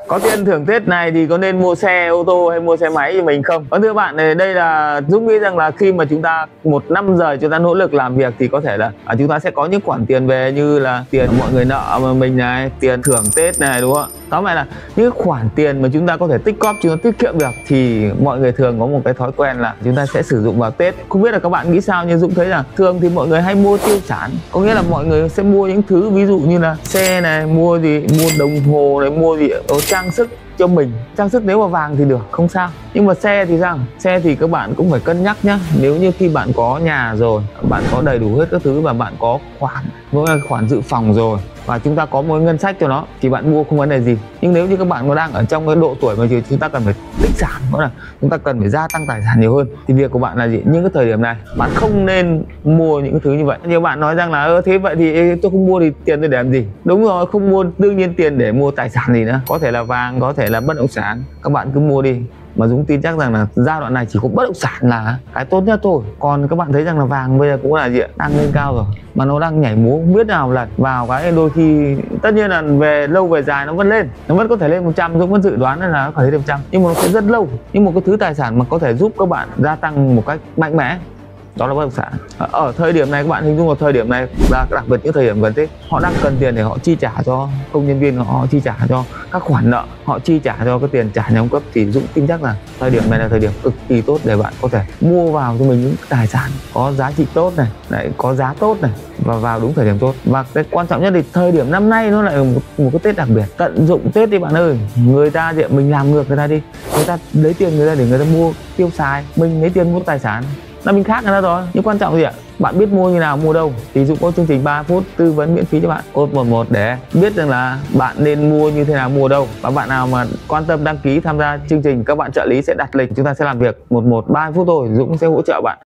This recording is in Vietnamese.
Có tiền thưởng Tết này thì có nên mua xe ô tô hay mua xe máy cho mình không? Vâng, thưa bạn, đây là Dũng nghĩ rằng là khi mà chúng ta một năm rồi chúng ta nỗ lực làm việc thì có thể là chúng ta sẽ có những khoản tiền về, như là tiền mọi người nợ mà mình này, tiền thưởng Tết này, đúng không ạ? Tóm lại là những khoản tiền mà chúng ta có thể tích cóp, chúng ta tiết kiệm được, thì mọi người thường có một cái thói quen là chúng ta sẽ sử dụng vào Tết. Không biết là các bạn nghĩ sao, nhưng Dũng thấy là thường thì mọi người hay mua tiêu sản, có nghĩa là mọi người sẽ mua những thứ ví dụ như là xe này, mua đồng hồ này, mua trang sức cho mình. Trang sức nếu mà vàng thì được, không sao, nhưng mà xe thì sao? Xe thì các bạn cũng phải cân nhắc nhá. Nếu như khi bạn có nhà rồi, bạn có đầy đủ hết các thứ và bạn có khoản dự phòng rồi, và chúng ta có một ngân sách cho nó thì bạn mua không vấn đề gì. Nhưng nếu như các bạn còn đang ở trong cái độ tuổi mà chúng ta cần phải tích sản, đó là chúng ta cần phải gia tăng tài sản nhiều hơn, thì việc của bạn là gì? Những cái thời điểm này bạn không nên mua những thứ như vậy. Nhiều bạn nói rằng là thế vậy thì tôi không mua thì tiền tôi để làm gì? Đúng rồi, không mua, đương nhiên tiền để mua tài sản gì nữa, có thể là vàng, có thể là bất động sản, các bạn cứ mua đi. Mà Dũng tin chắc rằng là giai đoạn này chỉ có bất động sản là cái tốt nhất thôi. Còn các bạn thấy rằng là vàng bây giờ cũng là gì ạ, đang lên cao rồi, mà nó đang nhảy múa không biết nào lần vào cái đôi khi tất nhiên là về lâu về dài nó vẫn lên, nó vẫn có thể lên 100. Dũng vẫn dự đoán là nó có thể lên 100, nhưng mà nó sẽ rất lâu. Nhưng một cái thứ tài sản mà có thể giúp các bạn gia tăng một cách mạnh mẽ, đó là bất động sản. Ở thời điểm này các bạn hình dung vào thời điểm này, và đặc biệt những thời điểm gần Tết, họ đang cần tiền để họ chi trả cho công nhân viên, họ chi trả cho các khoản nợ, họ chi trả cho cái tiền trả nhà cung cấp, thì Dũng tin chắc là thời điểm này là thời điểm cực kỳ tốt để bạn có thể mua vào cho mình những tài sản có giá trị tốt này, lại có giá tốt này, và vào đúng thời điểm tốt. Và cái quan trọng nhất thì thời điểm năm nay nó lại một cái Tết đặc biệt. Tận dụng Tết đi bạn ơi. Người ta thì mình làm ngược người ta đi, người ta lấy tiền người ta để người ta mua tiêu xài, mình lấy tiền mua tài sản là mình khác người ta rồi. Nhưng quan trọng gì ạ? Bạn biết mua như nào, mua đâu, thì Dũng có chương trình 3 phút tư vấn miễn phí cho bạn, code 11 để biết rằng là bạn nên mua như thế nào, mua đâu. Và bạn nào mà quan tâm đăng ký tham gia chương trình, các bạn trợ lý sẽ đặt lịch, chúng ta sẽ làm việc 3 phút thôi, Dũng sẽ hỗ trợ bạn.